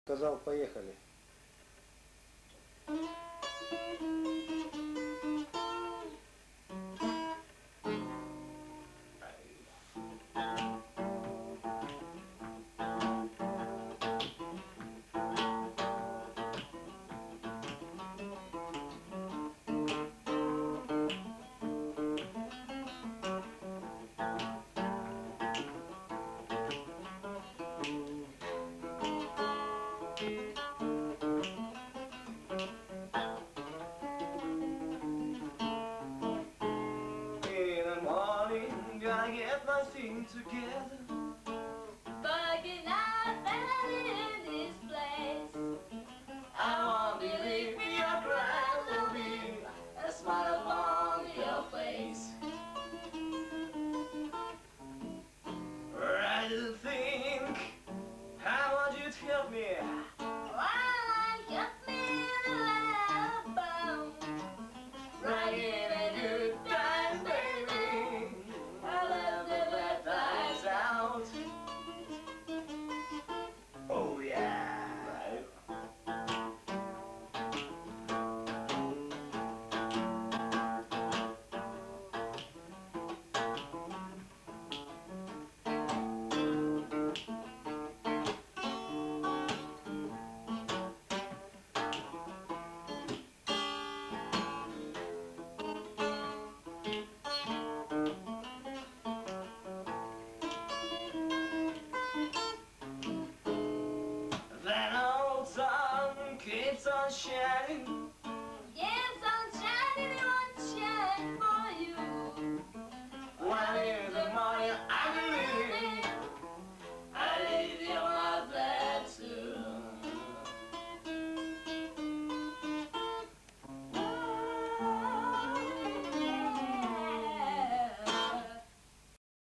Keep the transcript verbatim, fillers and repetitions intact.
Сказал, поехали. Gotta get my things together. Bugging out that in this place. I won't believe your cries will be a smile upon your face. I didn't think how would you help me. Why help me in a loud bone? Right in a good time, baby. I love the bad times out. Oh yeah. That old sun keeps on shining.